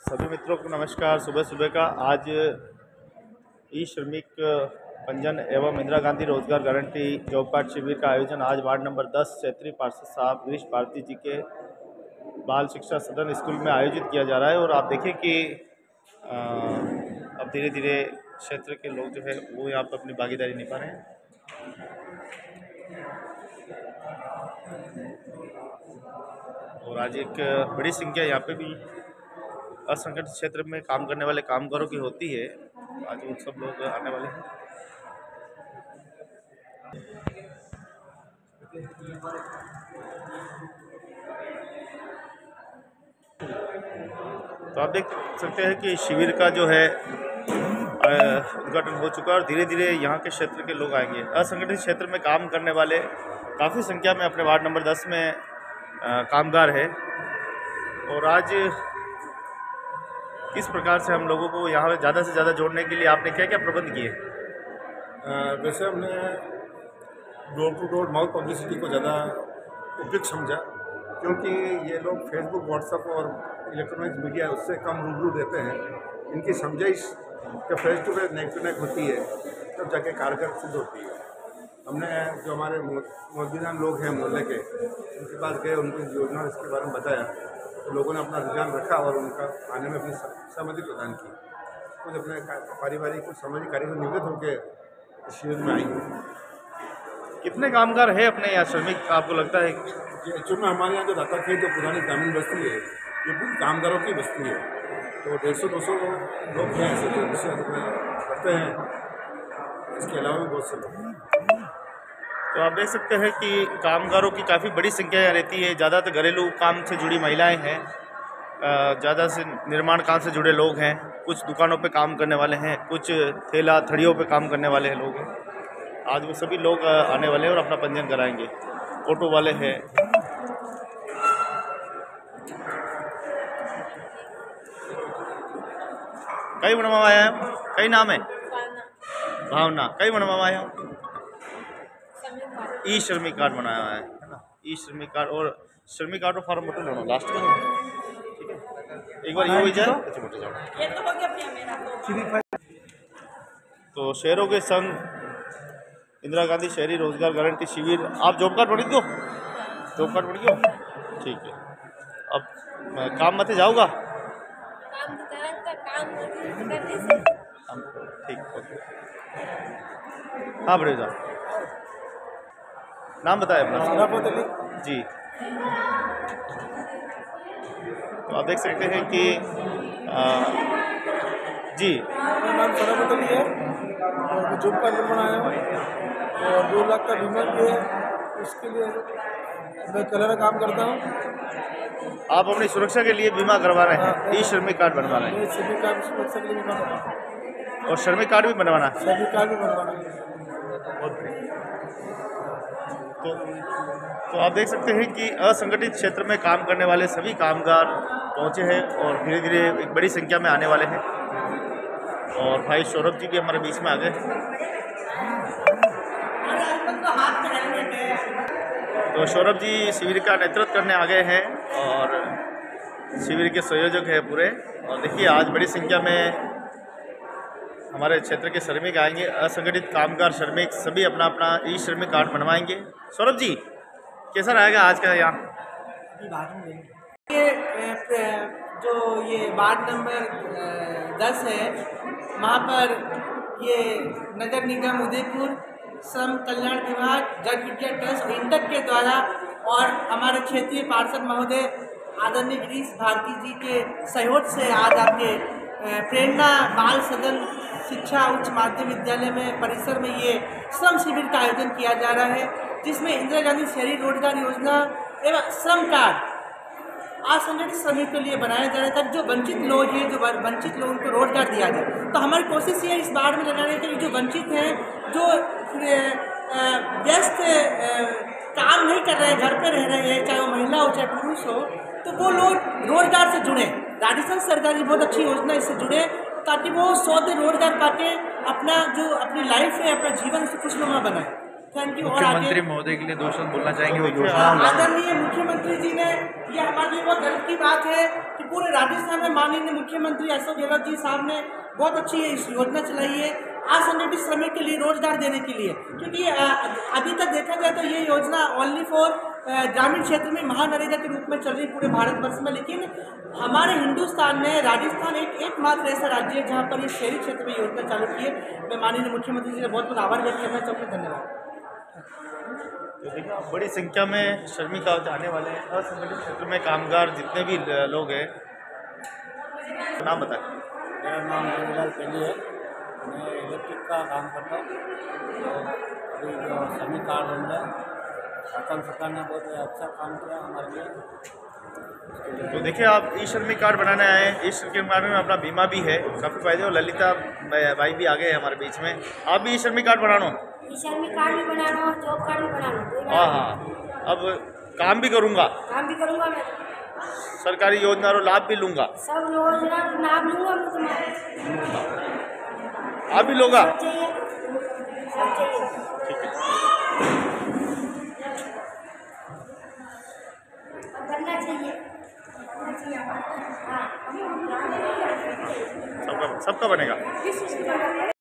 सभी मित्रों को नमस्कार। सुबह सुबह का आज ई श्रमिक पंजीयन एवं इंदिरा गांधी रोजगार गारंटी जॉब कार्ड शिविर का आयोजन आज वार्ड नंबर 10 क्षेत्रीय पार्षद साहब गिरीश भारती जी के बाल शिक्षा सदन स्कूल में आयोजित किया जा रहा है। और आप देखें कि अब धीरे धीरे क्षेत्र के लोग जो है वो यहाँ पर अपनी भागीदारी निभा रहे हैं। और आज एक बड़ी संख्या यहाँ पे भी असंगठित क्षेत्र में काम करने वाले कामगारों की होती है। आज वो सब लोग आने वाले हैं। तो आप देख सकते हैं कि शिविर का जो है उद्घाटन हो चुका है और धीरे धीरे यहाँ के क्षेत्र के लोग आएंगे। असंगठित क्षेत्र में काम करने वाले काफ़ी संख्या में अपने वार्ड नंबर 10 में कामगार है। और आज किस प्रकार से हम लोगों को यहाँ ज़्यादा से ज़्यादा जोड़ने के लिए आपने क्या क्या प्रबंध किए? वैसे हमने door to door mouth publicity को ज़्यादा उपयुक्त समझा, क्योंकि ये लोग फेसबुक, व्हाट्सएप और इलेक्ट्रॉनिक मीडिया उससे कम रूबरू देते हैं। इनकी समझाइश जब face to face neck to neck होती है तब जाके कारगर सिद्ध होती है। हमने जो हमारे मौजूदा लोग हैं मोहल्ले के, उनके पास गए, उनकी योजना इसके बारे में बताया तो लोगों ने अपना रुझान रखा और उनका आने में अपनी सहमति प्रदान की। कुछ अपने पारिवारिक कुछ सामाजिक कार्य से निवृत्त होकर शिविर में आई। कितने कामगार है अपने यहाँ श्रमिक आपको लगता है? एक्चुअल में हमारे यहाँ जो दाता खेत जो पुरानी ग्रामीण बस्ती है ये पूरी कामगारों की बस्ती है। तो 150-200 लोग हैं ऐसे जो जिससे करते हैं। इसके अलावा भी बहुत से लोग। तो आप देख सकते हैं कि कामगारों की काफ़ी बड़ी संख्या यहाँ रहती है। ज़्यादातर घरेलू काम से जुड़ी महिलाएं हैं, ज़्यादा से निर्माण काम से जुड़े लोग हैं, कुछ दुकानों पे काम करने वाले हैं, कुछ ठेला थड़ियों पे काम करने वाले लोग हैं। आज वो सभी लोग आने वाले हैं और अपना पंजीयन कराएंगे। ऑटो वाले हैं। कई बनवा आया है, कई नाम है भावना, कई बनवा आया ई श्रमिक कार्ड बनाया हुआ है ना। ई श्रमिक कार्ड और श्रमिक कार्ड और फॉर्म बटन लेना लास्ट में, ठीक है। एक बार ये हो जाए तो शहरों के संग इंदिरा गांधी शहरी रोजगार गारंटी शिविर। आप जॉब कार्ड बनी दो, जॉब कार्ड बनी दो, ठीक है। अब काम मत जाऊँगा, ठीक, ओके। हाँ बड़े जाओ, नाम बताए अपना जी। तो आप देख सकते हैं कि जी मेरा नाम सराफत अली है और मैं जॉब कार्ड बनाया हूँ और 2 लाख का बीमा भी है। उसके लिए मैं कलर काम करता हूँ। आप अपनी सुरक्षा के लिए बीमा करवा रहे हैं, ई श्रमिक कार्ड बनवा रहे हैं। मैं श्रमिक कार्ड सुरक्षा के लिए बीमा करता हूँ और श्रमिक कार्ड भी बनवाना है। श्रमिक कार्ड भी बनवाना है। तो आप देख सकते हैं कि असंगठित क्षेत्र में काम करने वाले सभी कामगार पहुंचे हैं और धीरे धीरे एक बड़ी संख्या में आने वाले हैं। और भाई सौरभ जी भी हमारे बीच में आ गए। तो सौरभ जी शिविर का नेतृत्व करने आ गए हैं और शिविर के संयोजक हैं पूरे। और देखिए आज बड़ी संख्या में हमारे क्षेत्र के श्रमिक आएंगे। असंगठित कामगार श्रमिक सभी अपना अपना ई श्रमिक कार्ड बनवाएंगे। सौरभ जी कैसा रहेगा आज का यहाँ? ये वार्ड नंबर 10 है, वहाँ पर ये नगर निगम उदयपुर, श्रम कल्याण विभाग, जन विद्या ट्रस्ट, इंटक के द्वारा और हमारे क्षेत्रीय पार्षद महोदय आदरणीय गिरीश भारती जी के सहयोग से आज आपके प्रेरणा बाल सदन शिक्षा उच्च माध्यमिक विद्यालय में परिसर में ये श्रम शिविर का आयोजन किया जा रहा है, जिसमें इंदिरा गांधी शहरी रोजगार योजना एवं श्रम कार्ड असंगठित श्रमिक के लिए बनाया जा रहा है, ताकि जो वंचित लोग हैं, जो वंचित लोगों को रोजगार दिया जाए। तो हमारी कोशिश ये इस बार में लगाने की जो वंचित हैं, जो व्यस्त काम नहीं कर रहे हैं, घर पे रह रहे हैं, चाहे वो महिला हो चाहे पुरुष हो, तो वो लोग रोजगार से जुड़े। राजस्थान सरकार की बहुत अच्छी योजना इससे जुड़े, ताकि वो 100 दिन रोजगार पाके अपना जो अपनी लाइफ है, अपना जीवन से खुशनुमा बनाए। Thank you. और मुख्यमंत्री महोदय के लिए 2 शब्द बोलना चाहेंगे वो योजना आदरणीय मुख्यमंत्री जी ने, ये हमारे लिए बहुत गर्व की बात है कि पूरे राजस्थान में माननीय मुख्यमंत्री अशोक गहलोत जी साहब ने बहुत अच्छी इस योजना चलाई है असंगठित श्रमिक के लिए, रोजगार देने के लिए। क्योंकि अभी तक देखा जाए तो ये योजना ओनली फॉर ग्रामीण क्षेत्र में महानरेगा के रूप में चल रही पूरे भारतवर्ष में, लेकिन हमारे हिंदुस्तान में राजस्थान एकमात्र ऐसा राज्य है जहाँ पर ये शहरी क्षेत्र में योजना चालू की है। मैं माननीय मुख्यमंत्री जी का बहुत बहुत आभार व्यक्त करना चाहूँगा। धन्यवाद। तो देखिए बड़ी संख्या में श्रमिक आने वाले हैं, असंगठित क्षेत्र में कामगार जितने भी लोग हैं। नाम बताएं। मेरा नाम रविलाल पेली है, मैं इलेक्ट्रिक का काम करता हूँ। तो अभी जो श्रमिक कार्ड बन रहा है, असम सरकार ने बहुत अच्छा काम किया हमारे लिए। तो देखिए आप ई श्रमिक कार्ड बनाने आए हैं। ई श्रमिक कार्ड में अपना बीमा भी है, काफ़ी फायदे। और ललिता भाई भी आ गए हैं हमारे बीच में। आप भी ई श्रमिक कार्ड बनाना हो? श्रमिक कार्ड भी बनाना, जॉब कार्ड भी बनाना। हाँ, अब काम भी करूँगा, मैं सरकारी योजना और लाभ भी लूँगा, सब योजना लाभ लूँगा। मैं तुम्हारा आप भी लोगा? चाहिए, सब चाहिए। ठीक है। बनना चाहिए। सबका बनेगा।